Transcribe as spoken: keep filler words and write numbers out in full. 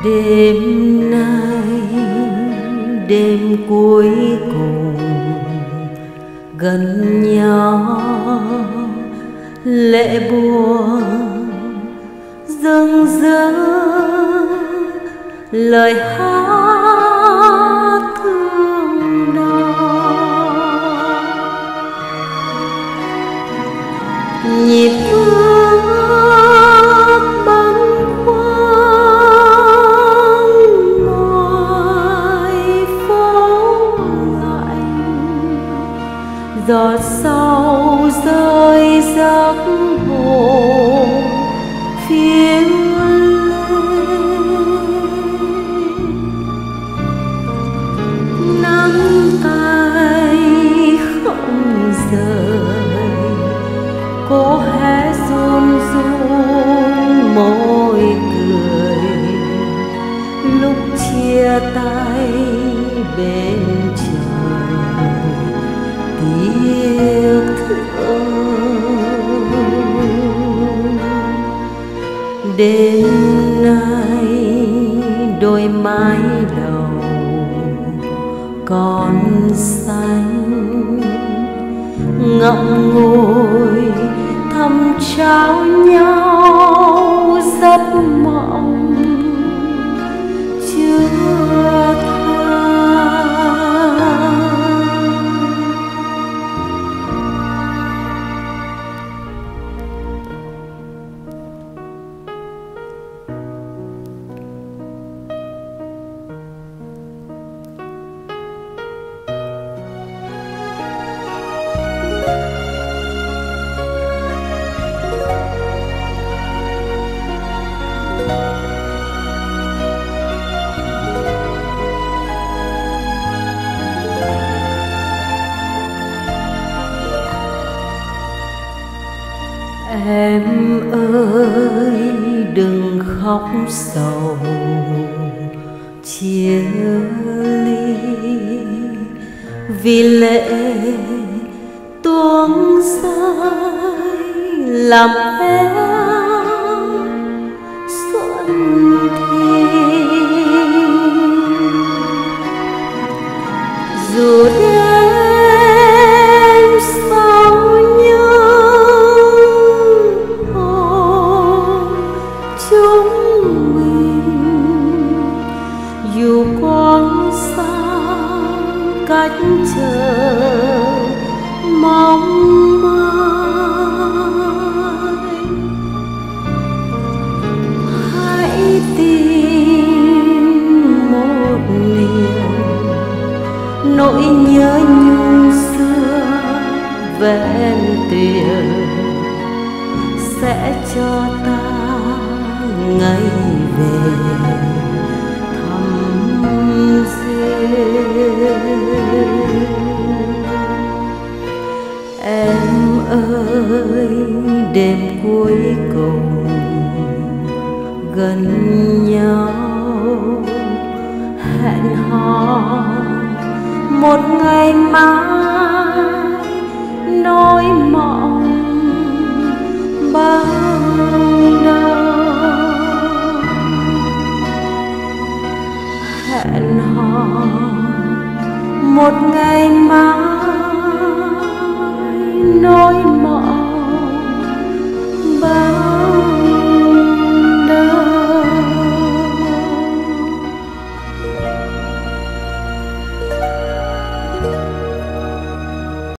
Đêm nay, đêm cuối cùng gần nhau, lệ buồn dâng dở lời hát thương đau. Nhịp bước bâng khuâng ngoài phố lạnh, giọt sầu rơi giấc hồn phiêu lên. Nắm tay không rời, cô hé run run môi cười lúc chia tay bên trời tiếc thương. Đêm nay đôi mái đầu còn xanh, ngậm ngùi thầm trao nhau giấc mộng chưa than. Em ơi đừng khóc sầu chia ly, vì lệ tuôn rơi làm em xuân thi. Dù đêm sâu chúng mình, dù quang sang cách chờ mong mai, hãy tìm một niềm nỗi nhớ nhung xưa vẹn tuyền sẽ cho ta ngày về thăm duyên. Em ơi đêm cuối cùng gần nhau, hẹn hò một ngày mai nỗi mộng bao